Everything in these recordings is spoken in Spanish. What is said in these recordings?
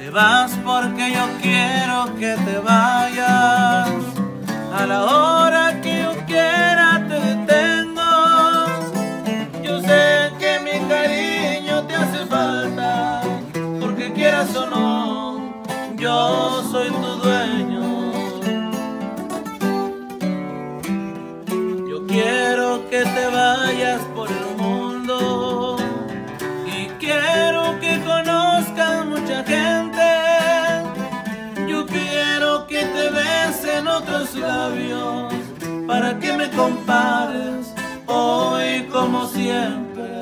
Te vas porque yo quiero que te vayas. A la hora que yo quiera te detengo. Yo sé que mi cariño te hace falta, porque quieras o no, yo soy tu dueño. Yo quiero que te vayas por el mundo y quiero que conozcas mucha gente. Yo quiero que te besen otros labios para que me compares hoy como siempre.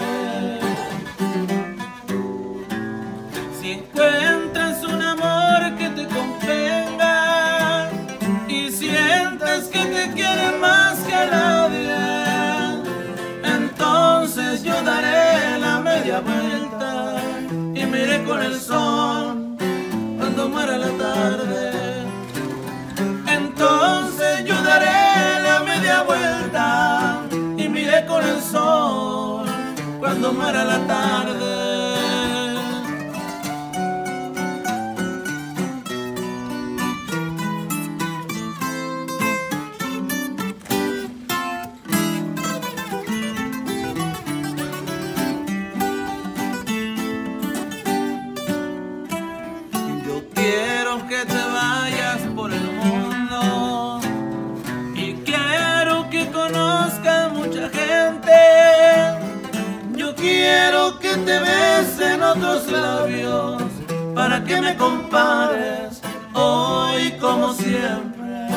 Si encuentras un amor que te convenga y sientes que te quiere más que a nadie, entonces yo daré la media vuelta y me iré con el sol cuando muera la tarde. Entonces yo daré la media vuelta y me iré con el sol cuando muera la tarde. Quiero que te vayas por el mundo y quiero que conozcas mucha gente. Yo quiero que te besen otros labios para que me compares hoy como siempre.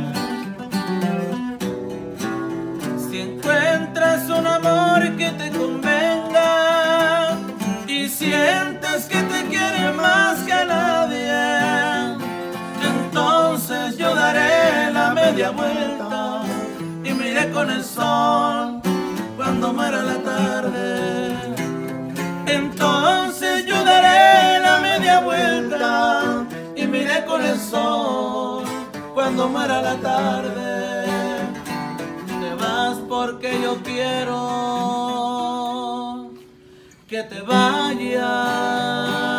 Si encuentras un amor que te convenga y sientes que te quiere más que a nadie, entonces yo daré la media vuelta y me iré con el sol cuando muera la tarde. Entonces yo daré la media vuelta y me iré con el sol cuando muera la tarde. Te vas porque yo quiero que te vayas.